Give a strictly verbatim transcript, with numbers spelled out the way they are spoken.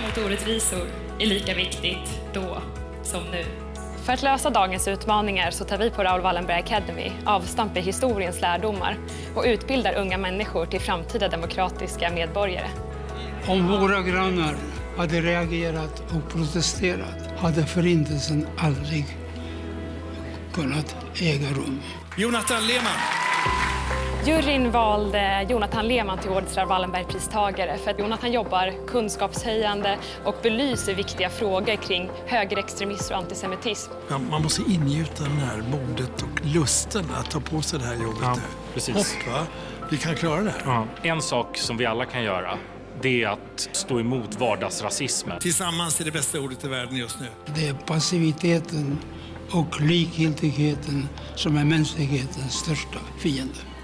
mot orättvisor är lika viktigt då som nu. För att lösa dagens utmaningar så tar vi på Raoul Wallenberg Academy avstamp i historiens lärdomar och utbildar unga människor till framtida demokratiska medborgare. Om våra grannar hade reagerat och protesterat hade förintelsen aldrig kunnat äga rum. Jonathan Lehmann. Juryn valde Jonathan Lehmann till årets Raoul Wallenberg-pristagare för att Jonathan jobbar kunskapshöjande och belyser viktiga frågor kring högerextremism och antisemitism. Ja, man måste ingjuta den här modet och lusten att ta på sig det här jobbet. Ja, precis. Hopp, va? Vi kan klara det här. Ja. En sak som vi alla kan göra, det är att stå emot vardagsrasismen. Tillsammans är det bästa ordet i världen just nu. Det är passiviteten och likgiltigheten som är mänsklighetens största fiende.